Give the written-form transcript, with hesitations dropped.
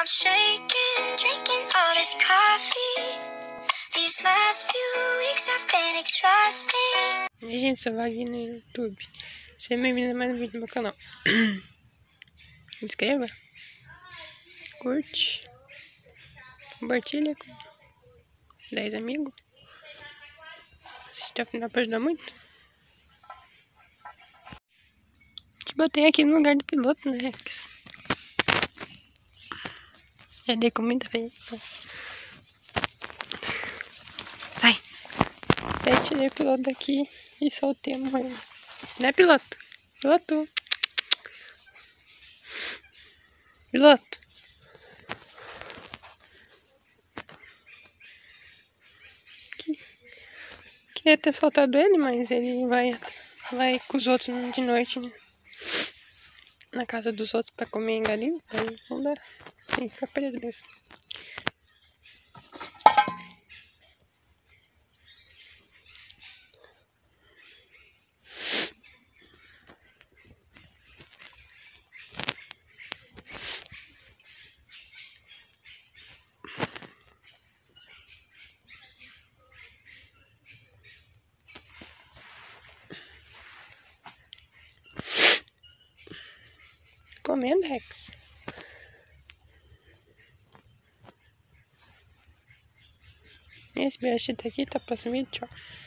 I'm shaking, drinking all this coffee. These last few weeks have been exhausting. E gente, sou Wagner no YouTube. Seja bem-vindo a mais um vídeo no meu canal. Inscreva, curte, compartilha com 10 amigos. Assiste até o final pra ajudar muito. Te botei aqui no lugar do piloto, né, Rex? Já dei com muita vez. Sai! Até tirei o piloto daqui e soltei a moeda. Né, piloto? Piloto! Piloto! Queria ter soltado ele, mas ele vai com os outros de noite, né? Na casa dos outros pra comer em galinha. Aí não dá. Tem que ficar preso mesmo. Comendo, Rex. Esse beijo aqui tá próximo vídeo, tchau.